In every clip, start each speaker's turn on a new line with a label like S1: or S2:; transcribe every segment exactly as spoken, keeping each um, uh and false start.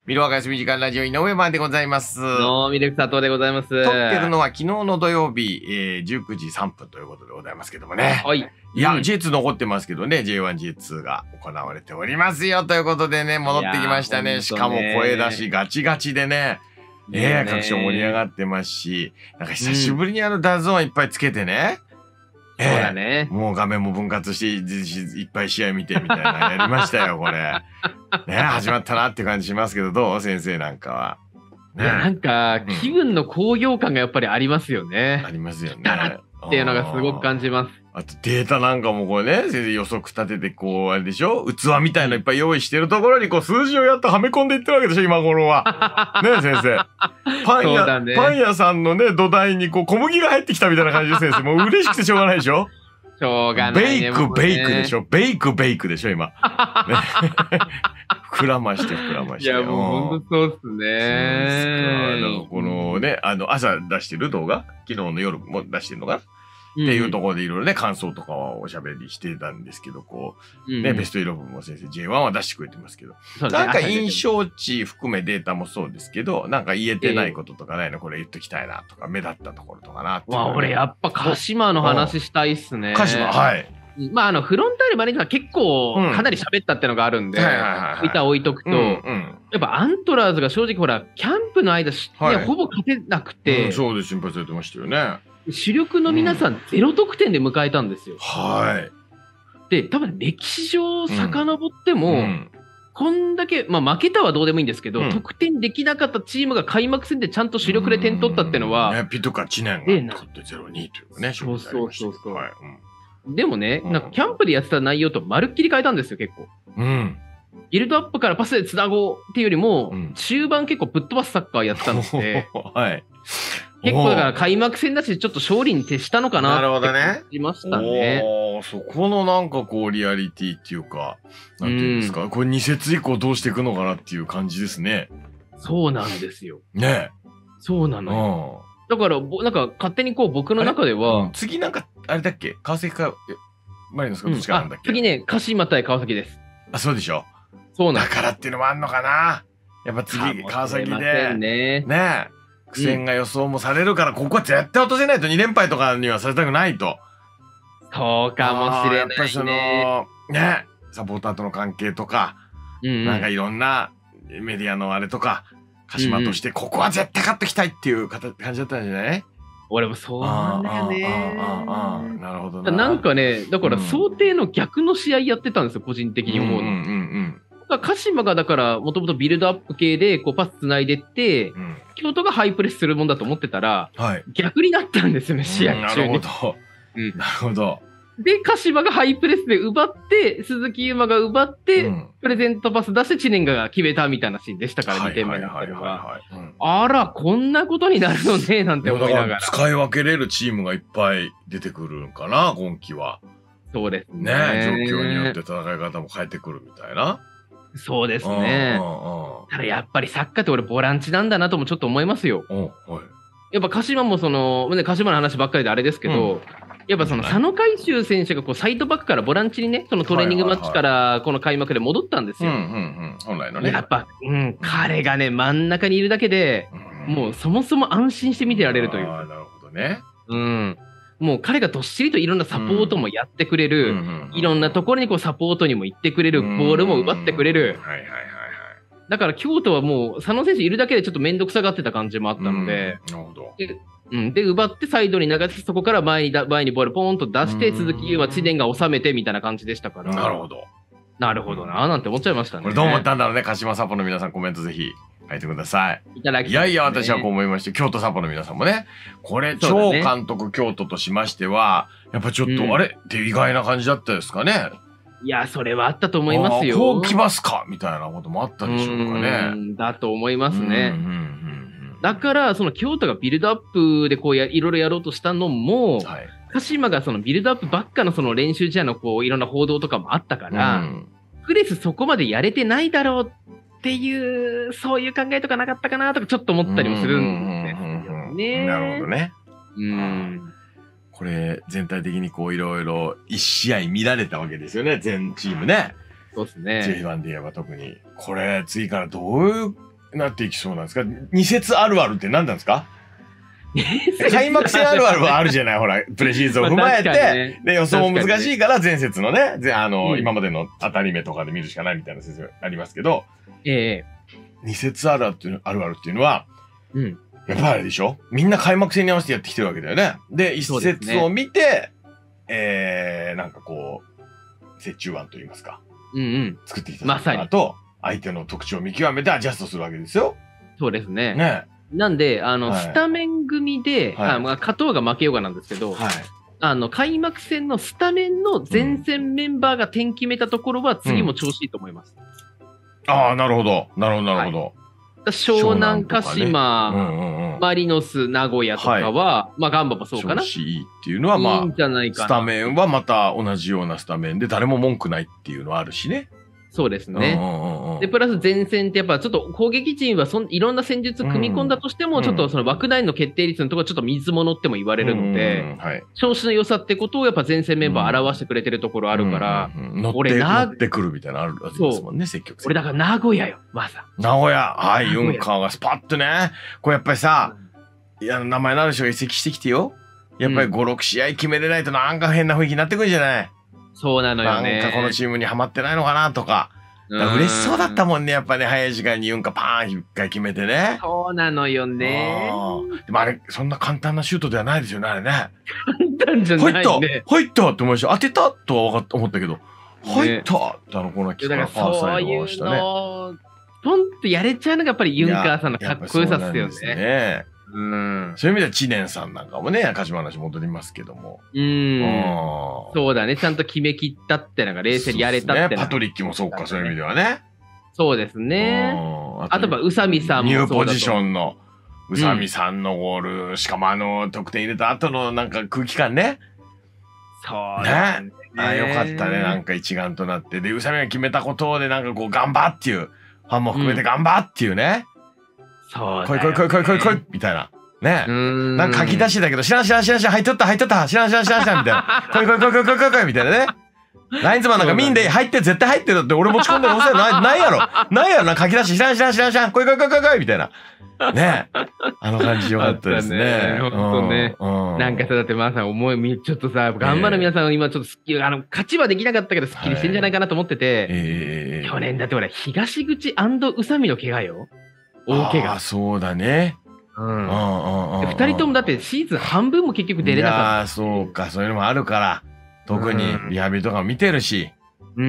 S1: ミルワカスミ時間ラジオ井上版でございます。
S2: のミルク佐藤でございます。
S1: 撮ってるのは昨日の土曜日、えー、じゅうくじさんぷんということでございますけどもね。
S2: はい。
S1: いや、
S2: うん、
S1: ジェイツー 残ってますけどね、ジェイワン、ジェイツー が行われておりますよということでね、戻ってきましたね。しかも声出しガチガチでね、ええ、各所盛り上がってますし、なんか久しぶりにあのダゾーンいっぱいつけてね。
S2: うん、そうだね。
S1: もう画面も分割していっぱい試合見てみたいなやりましたよ、これ。ね、始まったなって感じしますけど、どう先生なんかは。
S2: ね、なんか、気分の高揚感がやっぱりありますよね。
S1: ありますよね。
S2: っていうのがすごく感じます。
S1: あとデータなんかもこうね、先生予測立ててこう、あれでしょ器みたいのいっぱい用意してるところにこう数字をやっとはめ込んでいってるわけでしょ今頃は。ね先生。パン屋、ね、パン屋さんのね、土台にこう小麦が入ってきたみたいな感じで先生。もう嬉しくてしょうがないでしょ
S2: しょうがない、ね。
S1: ベイク、ベイクでしょベイク、ベイクでしょ今。ね、膨らまして膨らまして。
S2: いや、もうほんとそうっすね。
S1: なんかこのね、あの、朝出してる動画昨日の夜も出してるのかなっていうところでいろいろね、感想とかはおしゃべりしてたんですけど、こう、ね、ベストイレブンも先生 ジェイワン は出してくれてますけど、なんか印象値含めデータもそうですけど、なんか言えてないこととかないのこれ言っときたいなとか、目立ったところとかなって。
S2: まあ、俺やっぱ鹿島の話したいっすね。
S1: 鹿島、はい。
S2: まあ、あの、フロンターレマネージャーは結構、かなり喋ったってのがあるんで、板置いとくと、やっぱアントラーズが正直ほら、キャンプの間、ほぼ勝てなくて、
S1: そうで心配されてましたよね。
S2: 主力の皆さん、ゼロ得点で迎えたんですよ。
S1: はい。
S2: で、多分歴史上遡っても、こんだけ、まあ負けたはどうでもいいんですけど、得点できなかったチームが開幕戦でちゃんと主力で点取ったってのは、
S1: ピトカいちねんが取ってゼロにというね、
S2: そうそうそうそう。でもね、なんかキャンプでやってた内容とまるっきり変えたんですよ、結構。
S1: うん。
S2: ビルドアップからパスでつなごうっていうよりも、中盤結構ぶっ飛ばすサッカーやってたので、
S1: はい。
S2: 結構だから開幕戦だし、ちょっと勝利に徹したのかなって感じましたね。
S1: おー、そこのなんかこうリアリティっていうか、なんていうんですか、これに節以降どうしていくのかなっていう感じですね。
S2: そうなんですよ。
S1: ねえ。
S2: そうなのよ。だから、なんか勝手にこう僕の中では、
S1: 次なんか、あれだっけ川崎か、マリノスかどっちかなんだっけ、
S2: 次ね、鹿島対川崎です。
S1: あ、そうでしょ。
S2: そうなん
S1: だからっていうのもあんのかな。やっぱ次、川崎で。
S2: ね。
S1: ねえ。苦戦が予想もされるから、ここは絶対落とせないとに連敗とかにはされたくないと。
S2: そうかもしれないね。やっぱりその、
S1: ね、サポーターとの関係とか、なんかいろんなメディアのあれとか、鹿島としてここは絶対勝ってきたいっていう感じだったんじゃない？
S2: 俺もそうなんだよね。
S1: なるほどな。
S2: なんかね、だから想定の逆の試合やってたんですよ、個人的に思うの。鹿島がだからもともとビルドアップ系でこうパスつないでって、うん、京都がハイプレスするもんだと思ってたら、はい、逆になったんですよね、試合中に。
S1: なるほど。うん、なるほど。
S2: で、鹿島がハイプレスで奪って、鈴木優馬が奪って、うん、プレゼントパス出して知念が決めたみたいなシーンでしたから、にてんめのこれは。あら、こんなことになるのね、なんて思いながら。
S1: 使い分けれるチームがいっぱい出てくるんかな、今季は。
S2: そうですね。
S1: ね、状況によって戦い方も変えてくるみたいな。
S2: そうですね。ただやっぱりサッカーって俺ボランチなんだなともちょっと思いますよ。やっぱ鹿島もその、鹿島の話ばっかりであれですけど、うん、やっぱその佐野海舟選手がこうサイドバックからボランチにね、そのトレーニングマッチからこの開幕で戻ったんですよ。
S1: 本来のね。
S2: やっぱ、うん、彼がね、真ん中にいるだけで、うん、もうそもそも安心して見てられるという。
S1: ああ、なるほどね。
S2: うん。もう彼がどっしりといろんなサポートもやってくれる、いろんなところにこうサポートにも行ってくれる、ボールも奪ってくれる。だから京都はもう佐野選手いるだけでちょっと面倒くさがってた感じもあったので、
S1: なるほど。
S2: で、うん、で奪ってサイドに流して、そこから前にだ前にボールポーンと出して、鈴木優馬、知念が収めてみたいな感じでしたから。
S1: なるほど。
S2: なるほどな、なんて思っちゃいましたね。
S1: これどう思ったんだろうね、鹿島サポの皆さん、コメントぜひ書いてください。
S2: いただきたい、ね。
S1: いやいや、私はこう思いまして、京都サポの皆さんもね、これ、超監督京都としましては、やっぱちょっと、うん、あれって意外な感じだったですかね。
S2: いや、それはあったと思いますよ。
S1: こう来ますかみたいなこともあったでしょうかね。
S2: だと思いますね。だから、その京都がビルドアップでこうやいろいろやろうとしたのも、はい、鹿島がそのビルドアップばっかのその練習試合のこういろんな報道とかもあったから、うん、プレスそこまでやれてないだろうっていう、そういう考えとかなかったかなとかちょっと思ったりもするんですよね。
S1: なるほどね。
S2: うん。
S1: これ、全体的にこういろいろ一試合見られたわけですよね、全チームね。
S2: そうですね。
S1: ジェイワン で言えば特に。これ、次からどういうなっていきそうなんですか？二節あるあるって何なんですか？開幕戦あるあるはあるじゃない、ほら、プレシーズンを踏まえて、ね、で、予想も難しいから、前節のね、あの、うん、今までの当たり目とかで見るしかないみたいな説明ありますけど、ええ二節あるあるっていう、あるあるっていうのは、うん、やっぱりあれでしょ？みんな開幕戦に合わせてやってきてるわけだよね。で、一節を見て、ね、えー、なんかこう、折衷案といいますか、うんうん、作ってきたまさにと、相手の特徴を見極めてアジャストするわけですよ。
S2: そうですね。ね。なんで、あの、はい、スタメン組で、はい、あまあ、勝とうが負けようがなんですけど、はい、あの、開幕戦のスタメンの前線メンバーが点決めたところは、次も調子いいと思います。
S1: うん、ああ、なるほど。なるほど、なるほど。
S2: はい、湘南、鹿島、ねうんうんうん、マリノス、名古屋とかは、はい、まあ、ガンバもそうかな。
S1: 調子いいっていうのは、まあ、いいんじゃないかな。スタメンはまた同じようなスタメンで、誰も文句ないっていうのはあるしね。
S2: そうですね。うんうんうん、で、プラス前線ってやっぱちょっと攻撃陣はそんいろんな戦術組み込んだとしても、うん、ちょっとその枠内の決定率のところはちょっと水物っても言われるので、うんうんはい、調子の良さってことをやっぱ前線メンバー表してくれてるところあるから、
S1: うんうんうん、乗って俺な乗ってくるみたいなのあるわけですもんね、積極的に。
S2: 俺だから名古屋よ、まさ。
S1: 名古屋、はい、ユンカーがスパッとね、これやっぱりさ、いや、名前のある人が移籍してきてよ。やっぱりご、ろく試合決めれないとなんか変な雰囲気になってくるんじゃない？
S2: そうなのよね。
S1: なんかこのチームにはまってないのかなとか。嬉しそうだったもんね、やっぱね、早い時間にユンカパーン一回決めてね。
S2: そうなのよね。
S1: でもあれ、そんな簡単なシュートではないですよね、あれね。
S2: 簡単じゃないね。
S1: 入った入ったって思いました。当てたとは思ったけど、入ったってあのコーナーキックがファーサイドましたね。
S2: ポンってやれちゃうのがやっぱりユンカーさんのかっこよさっすよね。
S1: ねうん、そういう意味では知念さんなんかもね、鹿島の話戻りますけども。うん。
S2: そうだね。ちゃんと決めきったってなんか冷静にやれたって、
S1: ね。パトリッキもそうか、そういう意味ではね。
S2: そうですね。あとは宇佐美さんも
S1: ニューポジションの宇佐美さんのゴール、うん、しかもあの得点入れた後のなんか空気感ね。
S2: そうだね。ね
S1: あよかったね。なんか一丸となって。で、宇佐美が決めたことでなんかこう頑張っていう、ファンも含めて頑張っていうね。うん
S2: そう
S1: 来い来い来い来い来い来いみたいな。ねなんか書き出しだけど、知らん知らん知らん知らん、入っとった入っとった知らん知らん知らん知らんみたいな。来い来い来い来い来い来い来いみたいなね。ラインズマンなんか見んで入って絶対入ってるって俺持ち込んでるおせないないやろ。ないやろな書き出し知らん知らん知らん知らん来い来い来い来い来いみたいな。ねあの感じよかったですね。
S2: ほんとね。なんかさ、だってまあさ、思い、ちょっとさ、頑張る皆さん今ちょっとすっきり、あの、勝ちはできなかったけどスッキリしてんじゃないかなと思ってて、去年だって俺、東口宇佐美の怪我よ。大怪我。
S1: あ、そうだね。
S2: うん。二人ともだってシーズン半分も結局出れなかった。
S1: ああ、そうか。そういうのもあるから。特にリハビリとかも見てるし。うん。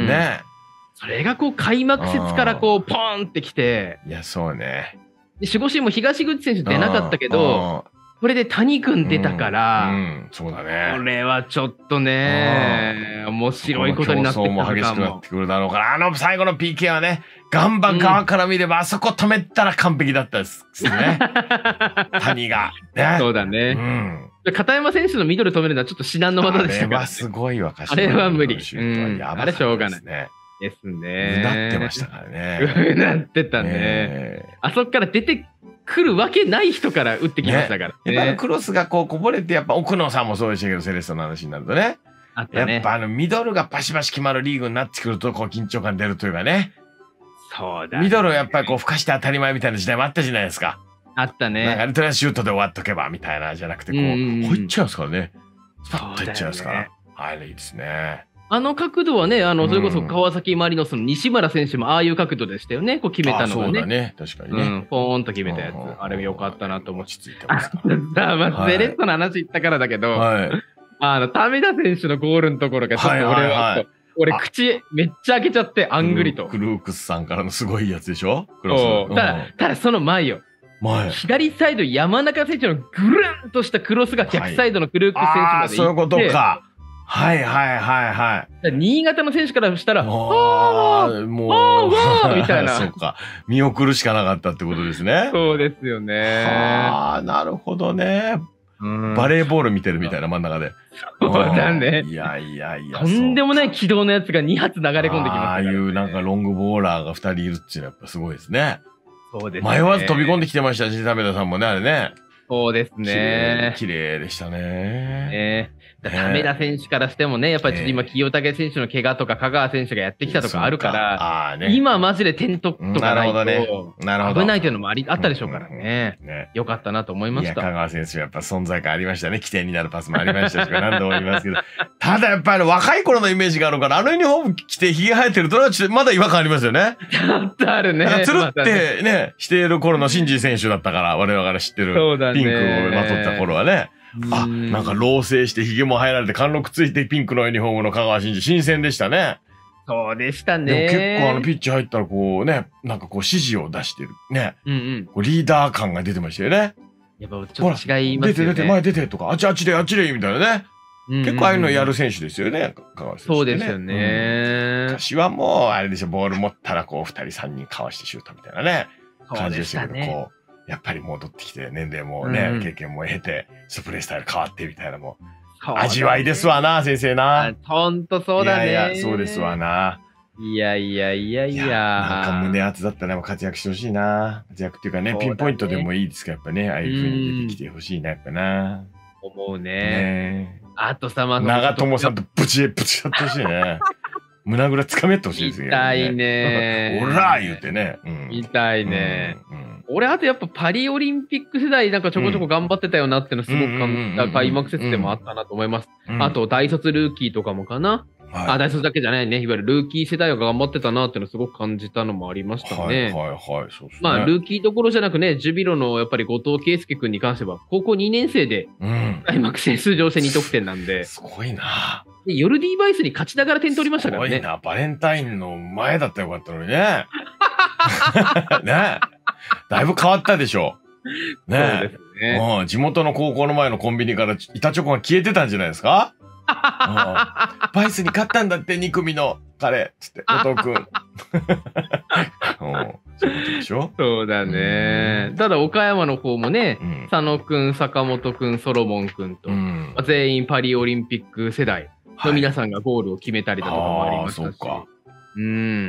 S1: ね。
S2: それがこう開幕節からこうポーンってきて。
S1: いや、そうね。
S2: で、守護神も東口選手出なかったけど、これで谷君出たから、
S1: うん、そうだね。
S2: これはちょっとね、面白いことになってきた
S1: かも。競争も激しくなってくるだろうから、あの最後の ピーケー はね、ガンバ側から見れば、あそこ止めたら完璧だったですね。谷が。
S2: ね、そうだね。うん。片山選手のミドル止めるのはちょっと至難の技でしたから、ね。
S1: あれはすごいわ、
S2: あれは無理。うん。あれしょうがない。ですね。
S1: うなってましたからね。
S2: うなってたね。あそこから出て来るわけない人から打ってきましたから。
S1: ね、やっぱクロスがこうこぼれて、やっぱ奥野さんもそうでしたけど、セレッソの話になるとね。あったね。やっぱあのミドルがバシバシ決まるリーグになってくると、こう緊張感出るというかね。
S2: そうだ、
S1: ね。ミドルをやっぱりこう、ふかして当たり前みたいな時代もあったじゃないですか。
S2: あったね。
S1: なんか、とりあえずシュートで終わっとけばみたいなじゃなくて、こう、入っちゃうんですからね。スパッといっちゃうんですから。はい、いいですね。
S2: あの角度はね、あの、それこそ川崎マリノスの西村選手もああいう角度でしたよね。こう決めたのがね。
S1: そうだね。確かにね。うん。
S2: ポーンと決めたやつ。あれも良かったなと思って。
S1: 落ち着いてますか。
S2: あ、まあ、ゼレッソの話言ったからだけど、はい。あの、為田選手のゴールのところがちょっと俺は、俺口めっちゃ開けちゃって、あんぐりと。
S1: クルークスさんからのすごいやつでしょ？
S2: そう。ただ、ただその前よ。前。左サイド山中選手のぐるんとしたクロスが逆サイドのクルークス選手まで行って、
S1: そういうことか。はいはいはいはい。
S2: 新潟の選手からしたら、ああ、
S1: もう、
S2: ああ、みたいな。
S1: そうか。見送るしかなかったってことですね。
S2: そうですよね。
S1: ああ、なるほどね。バレーボール見てるみたいな真ん中で。
S2: そうだね。
S1: いやいやいや。
S2: とんでもない軌道のやつがに発流れ込んできますから、ね。
S1: ああいうなんかロングボーラーがふたりいるっていうのはやっぱすごいですね。
S2: そうですね。
S1: 迷わず飛び込んできてましたし、為田さんもね、あれね。
S2: そうですね。
S1: 綺麗でしたね。
S2: ね亀田選手からしてもね、やっぱりちょっと今、清武選手の怪我とか、香川選手がやってきたとかあるから、今マジで点取っとかないと、危ないというのもありあったでしょうからね。よかったなと思いました。
S1: 香川選手はやっぱ存在感ありましたね。起点になるパスもありましたし、何度も言いますけど。ただやっぱり若い頃のイメージがあるから、あのユニフォーム着て髭生えてると、まだ違和感ありますよね。
S2: ちょっとあるね。
S1: つるってね、している頃の新次選手だったから、我々が知ってるピンクをまとった頃はね。あ、なんか老成して髭も生えられて貫禄ついてピンクのユニフォームの香川真司、新鮮でしたね。
S2: そうでしたね。
S1: でも結構あのピッチ入ったらこうね、なんかこう指示を出してるね。うんうん。こうリーダー感が出てましたよね。
S2: やっぱちょっと違いますよね。
S1: 出て出て前出てとか、あっちあっちであっちでみたいなね。結構ああいうのやる選手ですよね、香川選手。
S2: そうですよね。
S1: 昔はもうあれでしょ、ボール持ったらこうふたりさんにんかわしてシュートみたいなね。感じでしたけど、こう。やっぱり戻ってきて、年齢もね、うん、経験も得て、プレースタイル変わってみたいなもう、味わいですわな、先生な。
S2: ほんとそうだね。
S1: いやいや、そうですわな。
S2: いやいやいやいや。
S1: なんか胸熱だったら活躍してほしいな。活躍っていうかね、ねピンポイントでもいいですか、やっぱね、ああいう風に出てきてほしいな、やっぱな。
S2: 思うね。ねあとさ、ま
S1: 長友さんとブチブチやってほしいね。胸ぐらつかめってほしいですよね。
S2: 痛いね。
S1: おらー言うてね。
S2: 痛いね。俺、あとやっぱパリオリンピック世代なんかちょこちょこ頑張ってたよなってのすごく感じた開幕節でもあったなと思います。あと大卒ルーキーとかもかな。あ、大卒だけじゃないね。いわゆるルーキー世代が頑張ってたなってのすごく感じたのもありましたね。はいはいはい。そうですね。まあ、ルーキーどころじゃなくね、ジュビロのやっぱり後藤圭介君に関しては、高校にねん生で開幕戦出場してに得点なんで。
S1: すごいな。
S2: で、ヨルディ・バイスに勝ちながら点取りましたからね。
S1: すごいな。バレンタインの前だったらよかったのにね。ね。だいぶ変わったでしょ。ね。そうですね。うん。地元の高校の前のコンビニから板チョコが消えてたんじゃないですか。バイスに勝ったんだって、に組の彼。つって、後藤くん。そういうことでしょ。
S2: そうだね。ただ、岡山の方もね、佐野くん、坂本くん、ソロモンくんと、全員パリオリンピック世代の皆さんがゴールを決めたりだとかもありましたし。そうか。うん。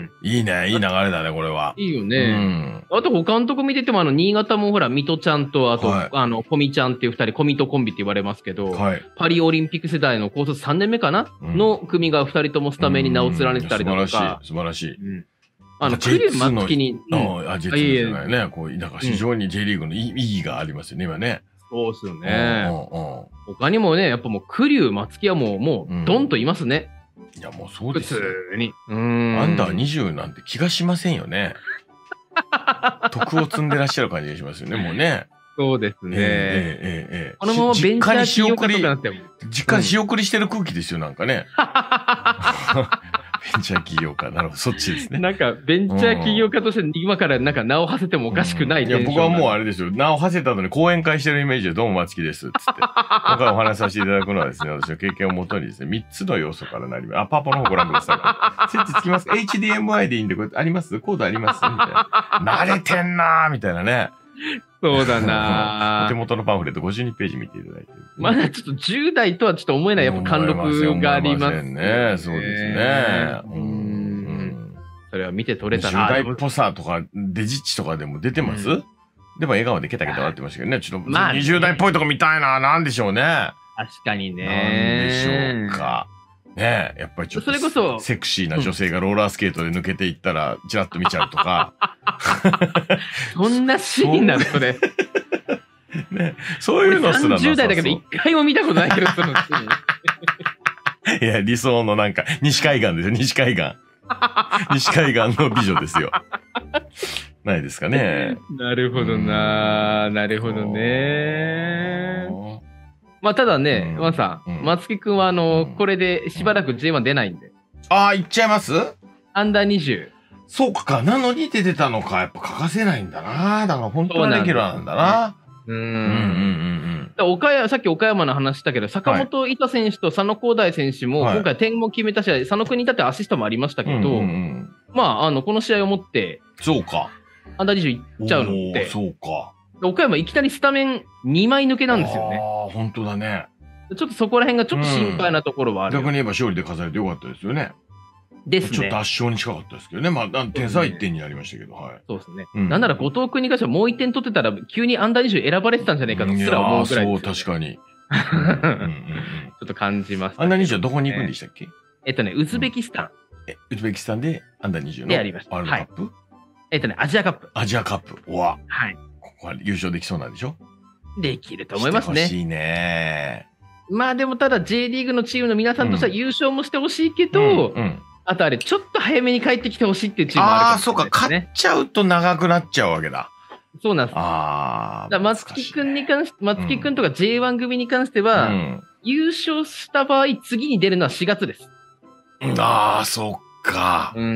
S1: いいね。いい流れだね、これは。
S2: いいよね。うん、あと、他のとこ見てても、あの、新潟もほら、水戸ちゃんと、あと、はい、あの、コミちゃんっていう二人、コミとコンビって言われますけど、はい、パリオリンピック世代の高卒さんねんめかな、うん、の組が二人ともスタメンに名を連ねてたりだとか。
S1: 素晴らしい、素晴らしい。うん、
S2: あの、クリュー松木に。
S1: ああ、ジェッツじゃないね。こう、なんか非常に J リーグの意義がありますよね、今ね。
S2: そうっすよね。他にもね、やっぱもう、クリュー松木はもう、もう、ドンといますね。
S1: いや、もうそうですよ。
S2: 普通に。
S1: うん。アンダーにじゅうなんて気がしませんよね。徳を積んでらっしゃる感じがしますよね、もうね。
S2: そうですね。えええ
S1: えええ。
S2: このままベンチャー企業家とかなっても。
S1: 実家に仕送りしてる空気ですよ、なんかね。ベンチャー企業家。なるほど、そっちですね。
S2: なんか、ベンチャー企業家として今からなんか名を馳せてもおかしくない、
S1: うん、いや、僕はもうあれですよ。名を馳せた後に講演会してるイメージで、どうも松木です。つって。今回お話しさせていただくのはですね、私の経験をもとにですね、みっつの要素からなります。あ、パパの方ご覧ください。設置つきます。エイチディーエムアイ でいいんで、これありますコードありますみたいな。慣れてんなーみたいなね。
S2: そうだな
S1: お手元のパンフレットごじゅうにページ見ていただいて。
S2: まだちょっとじゅう代とはちょっと思えない、やっぱ貫禄があります
S1: ね。そうですね。
S2: それは見て取れたな。
S1: じゅう代っぽさとか、デジッチとかでも出てます、うん、でも笑顔でケタケタ笑ってましたけどね。ちょっと、まあね、にじゅう代っぽいとこ見たいな。なんでしょうね。
S2: 確かにね。
S1: なんでしょうか。ねえ、やっぱりちょっと、それこそ、セクシーな女性がローラースケートで抜けていったら、チラッと見ちゃうとか。
S2: そんなシーンなのそれ。
S1: ね、そういうのすらなさそう。
S2: さんじゅう代だけど一回も見たことないけど、そのシ
S1: ーン。いや、理想のなんか、西海岸ですよ、西海岸。西海岸の美女ですよ。ないですかね。
S2: なるほどな、なるほどね。まあ、ただね、ワンさん、松木くんは、あの、これでしばらく ジェイワン 出ないんで。
S1: ああ、行っちゃいます
S2: アンダーにじゅう。
S1: そうか、なのに出てたのか。やっぱ欠かせないんだな。だから本当のレギュラーなんだな。うん。うんうんうん
S2: うん。岡山、さっき岡山の話したけど、坂本伊太選手と佐野光大選手も、今回点も決めたし、佐野くんに至ってアシストもありましたけど、まあ、あの、この試合をもって、
S1: そうか。
S2: アンダーにじゅういっちゃうのって。
S1: そうか。
S2: 岡山いきなりスタメンにまい抜けなんですよね。
S1: ああ、本当だね。
S2: ちょっとそこら辺がちょっと心配なところはある、
S1: うん。逆に言えば勝利で飾れてよかったですよね。
S2: ですね。
S1: ちょっと圧勝に近かったですけどね。まあ、点差はいってんになりましたけど、はい。
S2: そうですね。うん、なんなら後藤君に関してはもういってん取ってたら、急にアンダーにじゅう選ばれてたんじゃないかとすら思うぐらい、ね。
S1: そう、確かに。ち
S2: ょっと感じました、
S1: ね。アンダーにじゅうはどこに行くんでしたっけ？
S2: えっとね、ウズベキスタン。
S1: え、ウズベキスタンでアンダーにじゅうの
S2: でありました。
S1: ワールドカップ、
S2: はい、えっとね、アジアカップ。
S1: アジアカップ。うわ。
S2: はい。
S1: ここは優勝できそうなんでしょ？
S2: できると思いますね。
S1: 欲しいね。
S2: まあでもただ J リーグのチームの皆さんとしては優勝もしてほしいけど、うんうん、あとあれ、ちょっと早めに帰ってきてほしいっていうチームもあるかもしれないですね。ああ、そうか、
S1: 勝っちゃうと長くなっちゃうわけだ。
S2: そうなんです。
S1: あ
S2: あ。松木くんに関して、松木くんとか ジェイワン 組に関しては、うん、優勝した場合、次に出るのはしがつです。
S1: ああ、そっか。
S2: うん。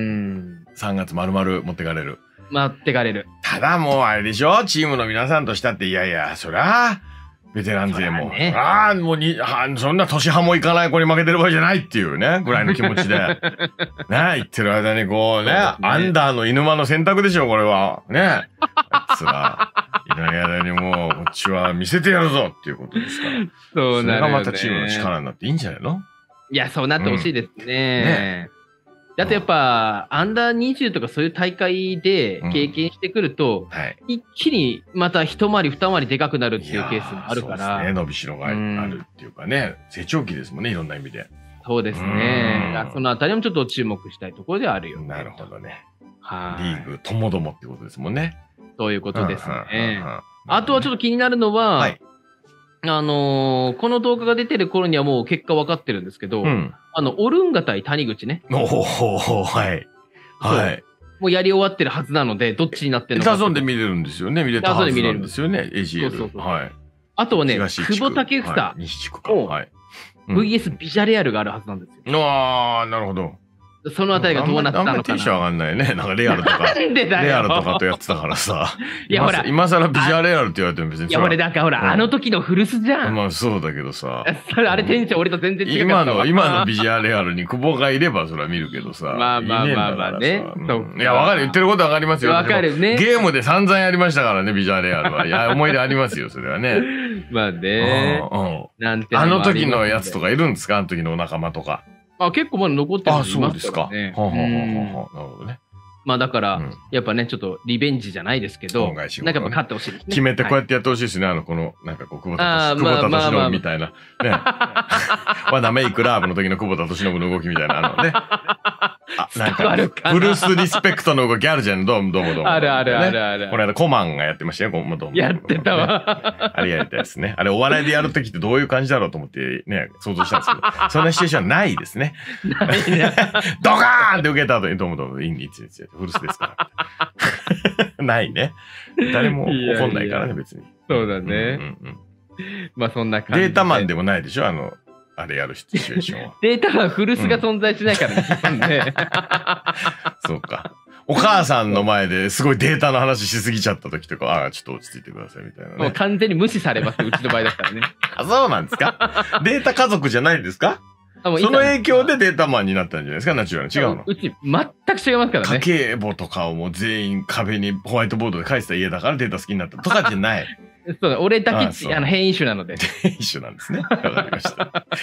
S1: さんがつ丸々持ってかれる。
S2: 持ってかれる。
S1: ただもうあれでしょ、チームの皆さんとしたって、いやいや、そりゃ、ベテラン勢も、ね、ああ、もうに、そんな年派もいかない子に負けてる場合じゃないっていうね、ぐらいの気持ちで。ね、言ってる間にこうね、ねアンダーの犬間の選択でしょ、これは。ね。あいつら、いない間にもう、こっちは見せてやるぞっていうことですから。
S2: そうなるよね。
S1: それがまたチームの力になっていいんじゃないの？
S2: いや、そうなってほしいですね。うん、ねだってやっぱ、アンダーにじゅうとかそういう大会で経験してくると、うんはい、一気にまた一回り二回りでかくなるっていうケースもあるから。そうですね。
S1: 伸びしろがあるっていうかね、うん、成長期ですもんね、いろんな意味で。
S2: そうですね。そのあたりもちょっと注目したいところではあるよね。
S1: なるほどね。
S2: はい。
S1: リーグともどもってことですもんね。
S2: そういうことですね。あとはちょっと気になるのは、はいあのー、この動画が出てる頃にはもう結果分かってるんですけど、うん、あの、オルンガ対谷口ね。
S1: おおはい。はい。
S2: もうやり終わってるはずなので、どっちになってるのか。
S1: ダゾンで見れるんですよね。見れたはずなんですよね。エージーエル。そうそうそうはい。
S2: あとはね、久保建英。
S1: はい、西地区か。はい。
S2: ブイエス ビジャレアルがあるはずなんですよ。
S1: ああ、なるほど。
S2: そのあたりがどうなったのかな。あんまり
S1: テンション上がんないね。なんかレアルとか。
S2: なんでだよ。
S1: レアルとかとやってたからさ。
S2: いやほら。
S1: 今更ビジュアレアルって言われても別に。
S2: いや俺なんかほら、あの時の古巣じゃん。
S1: まあそうだけどさ。
S2: あれテンション俺と全然違う。
S1: 今の、今のビジュアレアルに久保がいればそれは見るけどさ。
S2: まあまあまあまあね。
S1: いやわかる。言ってることわかりますよ。
S2: わかるね。
S1: ゲームで散々やりましたからね、ビジュアレアルは。いや、思い出ありますよ、それはね。
S2: まあね。
S1: なんて。あの時のやつとかいるんですか？あの時のお仲間とか。
S2: あ、結構まだ残ってる
S1: 人いますからね。あ、そうですか。ははははなるほどね。
S2: まあだから、うん、やっぱね、ちょっとリベンジじゃないですけど、なんかやっぱ勝ってほしいですね。
S1: 決めてこうやってやってほしいですね。はい、あの、この、なんかこう、久保田敏信みたいな。ね。ワナメイクラーブの時の久保田敏信の動きみたいな、あのね。あ、なんか、フルスリスペクトの動きあるじゃん。どうもどうもどうも。
S2: あるあるあるある。
S1: この間コマンがやってましたよ。どうもどうも。
S2: やってたわ。
S1: あれやりたいですね。あれお笑いでやる時ってどういう感じだろうと思ってね、想像したんですけど、そんなシチュエーションはないですね。
S2: ないね。
S1: ドカーンって受けた後にどうもどうも、いいんいついつフルスですから。ないね。誰も怒んないからね、別に。
S2: そうだね。まあそんな感じ。
S1: データマンでもないでしょ、あの、あれやるシチュエーションは。
S2: データマン、古巣が存在しないからね。
S1: そうか。お母さんの前ですごいデータの話しすぎちゃった時とか、ああ、ちょっと落ち着いてくださいみたいなね。
S2: もう完全に無視されます、うちの場合だったらね。
S1: あ、そうなんですか？データ家族じゃないんですか？その影響でデータマンになったんじゃないですか、ナチュラル。違うの？
S2: うち全く違いますからね。
S1: 家計簿とかをもう全員壁にホワイトボードで書いてた家だからデータ好きになったとかじゃない。
S2: そうだ、俺だけああの変異種なので。
S1: 変異種なんですね。わかりました。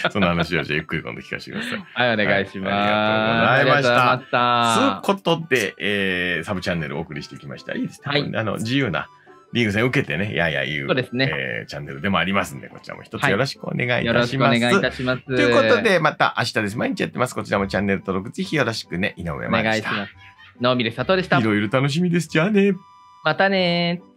S1: その話はじゃあゆっくり今度聞かせてください。
S2: はい、お願いします。
S1: ありがとうございました。ということで、えー、サブチャンネルをお送りしてきました。いいですね。はい、あの、自由なリーグ戦受けてね、やや言う、
S2: そうですね、
S1: えー、チャンネルでもありますんで、こちらも一つよろしくお願いいたします。
S2: はい、よろしくお願いいたします。と
S1: いうことで、また明日です。毎日やってます。こちらもチャンネル登録ぜひよろしくね。井上真理でした。
S2: お願いします。直美で佐藤でした。
S1: いろいろ楽しみです。じゃあね。
S2: またねー。